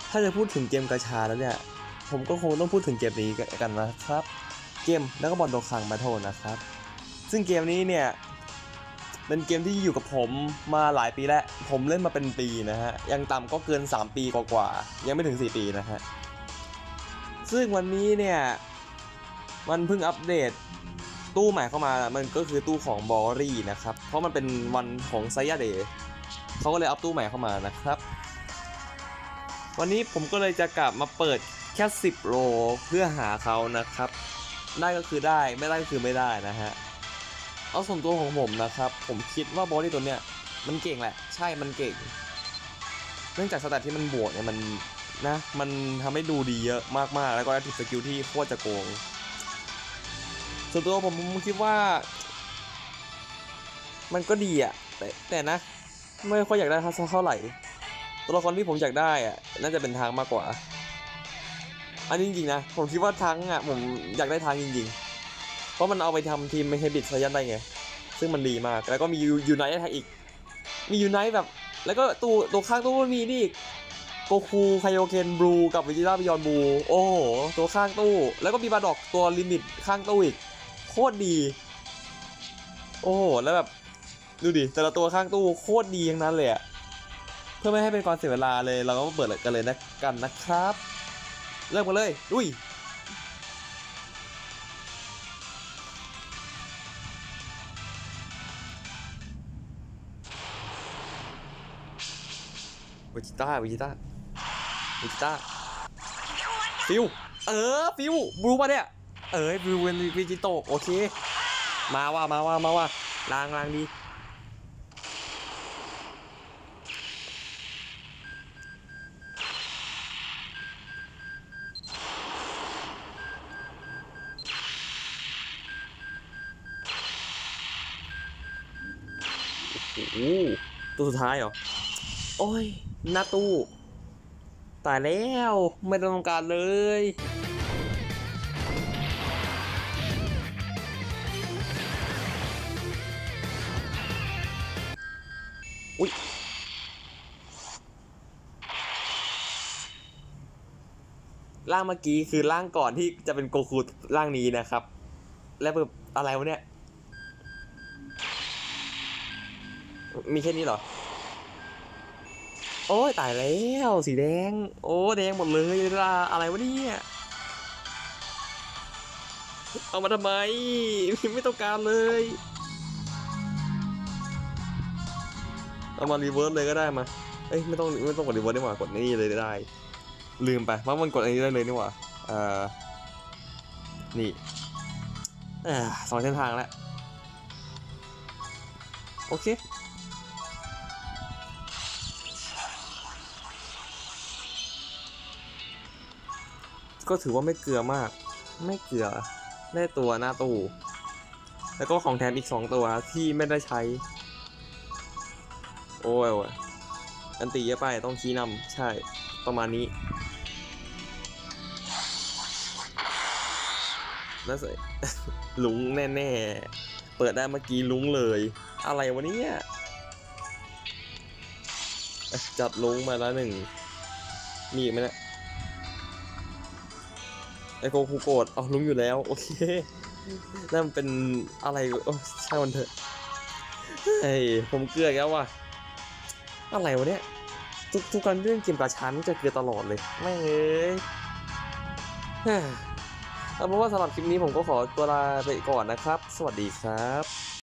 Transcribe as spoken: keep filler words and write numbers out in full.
ถ้าจะพูดถึงเกมกาชาแล้วเนี่ยผมก็คงต้องพูดถึงเกมนี้กันนะครับเกมแล้วก็บอลโดคังแบทเทิลนะครับซึ่งเกมนี้เนี่ยเป็นเกมที่อยู่กับผมมาหลายปีแล้วผมเล่นมาเป็นปีนะฮะยังต่ำก็เกินสามปีกว่าๆยังไม่ถึงสี่ปีนะฮะซึ่งวันนี้เนี่ยมันเพิ่งอัปเดตตู้ใหม่เข้ามามันก็คือตู้ของบอรี่นะครับเพราะมันเป็นวันของไซยาเดย์เขาก็เลยอัพตู้ใหม่เข้ามานะครับวันนี้ผมก็เลยจะกลับมาเปิดแค่สิบโลเพื่อหาเขานะครับได้ก็คือได้ไม่ได้ก็คือไม่ได้นะฮะเอาส่วนตัวของผมนะครับผมคิดว่าบอดี้ตัวเนี้ยมันเก่งแหละใช่มันเก่งเนื่องจากสแตทที่มันบวกเนี่ยมันนะมันทำให้ดูดีเยอะมากๆแล้วก็แอคทีฟสกิลที่โคตรจะโกงส่วนตัวผมผมคิดว่ามันก็ดีอะแต่แต่นะไม่ค่อยอยากได้เท่าไหร่ตัวละครที่ผมอยากได้อะน่าจะเป็นทางมากกว่าอันนี้จริงๆนะผมคิดว่าทั้งอ่ะผมอยากได้ทางจริงๆเพราะมันเอาไปทำทีมเฮบิตไซยันได้ไงซึ่งมันดีมากแล้วก็มียูไนท์ได้อีกมียูไนท์แบบแล้วก็ตัวตัวข้างตู้มีนี่โกคูไคโอเคนบลูกับวิจิต้าบิยอนบลูโอ้โหตัวข้างตู้แล้วก็มีบาดอกตัวลิมิตข้างตู้อีกโคตรดีโอ้โหแล้วแบบดูดิแต่ละตัวข้างตู้โคตรดีทั้งนั้นเลยอะเพื่อไม่ให้เป็นการเสียเวลาเลยเราก็เปิดกันเลยนะกันนะครับเริ่มกันเลยดุยวิจิต้าวิจิต้าวิจิต้าฟิวเออฟิวบลูมาเนี่ยเอ้ยบลูเป็นวิจิโตโอเคมาว่ามาว่ามาว่าลางลางดีโอ้ตัวสุดท้ายเหรอโอ้ยหน้าตู้ตายแล้วไม่ต้องการเลยอุ้ยร่างเมื่อกี้คือร่างก่อนที่จะเป็นโกคูร่างนี้นะครับแล้วแบบอะไรวะเนี่ยมีแค่นี้เหรอโอ้ยตายแล้วสีแดงโอ้แดงหมดเลยล่ะอะไรวะเนี่ยเอามาทำไมไม่ต้องการเลยเอามารีเวิร์สเลยก็ได้มาเอ้ยไม่ต้องไม่ต้องกดรีเวิร์สได้หว่ากดนี่เลยได้ลืมไปว่ามันกดอันนี้ได้เลยนี่หว่าอ่านี่อ่าสองเส้นทางแล้วโอเคก็ถือว่าไม่เกลือมากไม่เกลือได้ตัวหน้าตู้แล้วก็ของแถมอีกสองตัวที่ไม่ได้ใช้โอ้ยอันตีเยอะไปต้องชี้นำใช่ประมาณนี้น่าสวยลุงแน่ๆเปิดได้เมื่อกี้ลุงเลยอะไรวะเนี่ยจัดลุงมาแล้วหนึ่งมีอีกไหมเนี่ยไอโกคูโกรธเอาลุงอยู่แล้วโอเคนั่นเป็นอะไรโอ้ใช่มันเถอะไอผมเกลือแล้วว่ะอะไรวะเนี่ยทุกทุกการเล่นเกมกาชามันจะเกลือตลอดเลยไม่เอ้ยเอาเป็นว่าสำหรับคลิปนี้ผมก็ขอตัวลาไปก่อนนะครับสวัสดีครับ